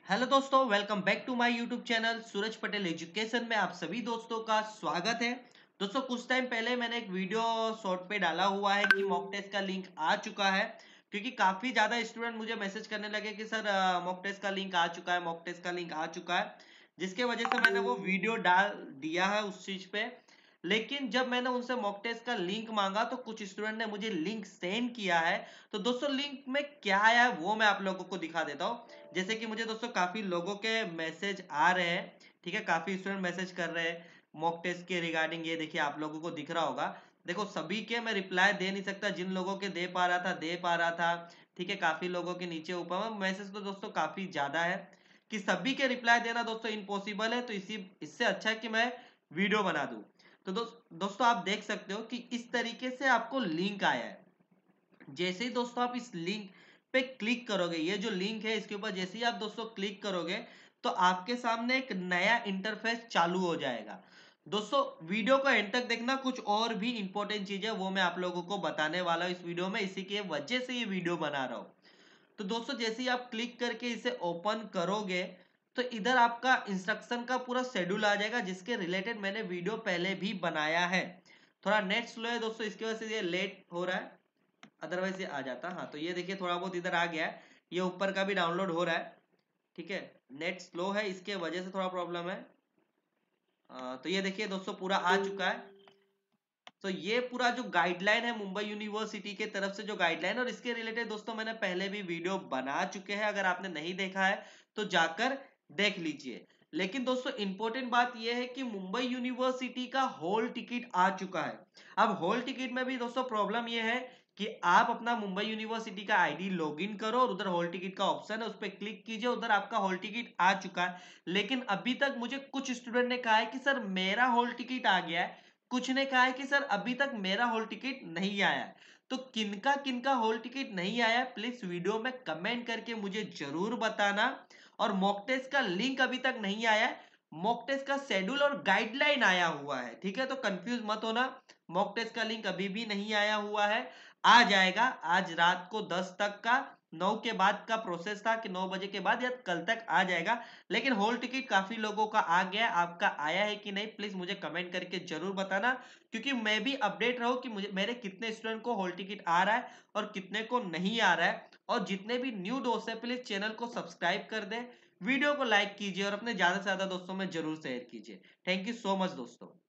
Hello दोस्तों, welcome back to my YouTube channel Suraj Patel education में आप सभी दोस्तों का स्वागत है। दोस्तों कुछ टाइम पहले मैंने एक वीडियो शॉर्ट पे डाला हुआ है कि मॉक टेस्ट का लिंक आ चुका है, क्योंकि काफी ज्यादा स्टूडेंट मुझे मैसेज करने लगे कि सर मॉक टेस्ट का लिंक आ चुका है, मॉक टेस्ट का लिंक आ चुका है, जिसके वजह से मैंने वो वीडियो डाल दिया है उस चीज पे। लेकिन जब मैंने उनसे मॉक टेस्ट का लिंक मांगा तो कुछ स्टूडेंट ने मुझे लिंक सेंड किया है। तो दोस्तों लिंक में क्या आया है वो मैं आप लोगों को दिखा देता हूँ। जैसे कि मुझे दोस्तों काफी लोगों के मैसेज आ रहे हैं, ठीक है, काफी स्टूडेंट मैसेज कर रहे हैं मॉक टेस्ट के रिगार्डिंग। ये देखिए आप लोगों को दिख रहा होगा। देखो सभी के मैं रिप्लाई दे नहीं सकता, जिन लोगों के दे पा रहा था दे पा रहा था, ठीक है। काफी लोगों के नीचे ऊपर मैसेज तो दोस्तों काफी ज्यादा है कि सभी के रिप्लाई देना दोस्तों इम्पॉसिबल है। तो इससे अच्छा है कि मैं वीडियो बना दूं। तो दोस्तों आप देख सकते हो कि इस तरीके से आपको लिंक आया है। जैसे ही दोस्तों आप इस लिंक पे क्लिक करोगे, ये जो लिंक है इसके ऊपर जैसे ही आप दोस्तों क्लिक करोगे तो आपके सामने एक नया इंटरफेस चालू हो जाएगा। दोस्तों वीडियो को एंड तक देखना, कुछ और भी इंपॉर्टेंट चीज है वो मैं आप लोगों को बताने वाला हूँ इस वीडियो में, इसी की वजह से ये वीडियो बना रहा हूँ। तो दोस्तों जैसे ही आप क्लिक करके इसे ओपन करोगे तो इधर आपका इंस्ट्रक्शन का पूरा शेड्यूल आ जाएगा, जिसके रिलेटेड मैंने वीडियो पहले भी बनाया है। थोड़ा नेट स्लो है दोस्तों, इसकी वजह से ये लेट हो रहा है, अदरवाइज ये आ जाता। हाँ तो ये देखिए थोड़ा बहुत इधर आ गया है, ये ऊपर का भी डाउनलोड हो रहा है, ठीक है। नेट स्लो है इसके वजह से थोड़ा प्रॉब्लम है। तो ये देखिए दोस्तों पूरा आ चुका है। तो ये पूरा जो गाइडलाइन है मुंबई यूनिवर्सिटी के तरफ से जो गाइडलाइन, और इसके रिलेटेड दोस्तों मैंने पहले भी वीडियो बना चुके हैं, अगर आपने नहीं देखा है तो जाकर देख लीजिए। लेकिन दोस्तों इंपॉर्टेंट बात यह है कि मुंबई यूनिवर्सिटी का हॉल टिकट आ चुका है। अब हॉल टिकट में भी दोस्तों प्रॉब्लम यह है कि आप अपना मुंबई यूनिवर्सिटी का आईडी लॉगिन करो और उधर हॉल टिकट का ऑप्शन है, उस पर क्लिक कीजिए, उधर आपका हॉल टिकट आ चुका है। लेकिन अभी तक मुझे कुछ स्टूडेंट ने कहा है कि सर मेरा हॉल टिकट आ गया है, कुछ ने कहा है कि सर अभी तक मेरा हॉल टिकट नहीं आया है। तो किनका किनका हॉल टिकट नहीं आया प्लीज वीडियो में कमेंट करके मुझे जरूर बताना। और मॉक टेस्ट का लिंक अभी तक नहीं आया है, मॉक टेस्ट का शेड्यूल और गाइडलाइन आया हुआ है, ठीक है। तो कंफ्यूज मत होना, मॉक टेस्ट का लिंक अभी भी नहीं आया हुआ है, आ जाएगा आज रात को 10 तक का। 9 के बाद का प्रोसेस था कि 9 बजे के बाद या कल तक आ जाएगा। लेकिन हॉल टिकट काफी लोगों का आ गया, आपका आया है कि नहीं प्लीज मुझे कमेंट करके जरूर बताना, क्योंकि मैं भी अपडेट रहूं कि मुझे मेरे कितने स्टूडेंट को हॉल टिकट आ रहा है और कितने को नहीं आ रहा है। और जितने भी न्यू दोस्त है प्लीज चैनल को सब्सक्राइब कर दें, वीडियो को लाइक कीजिए और अपने ज्यादा से ज्यादा दोस्तों में जरूर शेयर कीजिए। थैंक यू सो मच दोस्तों।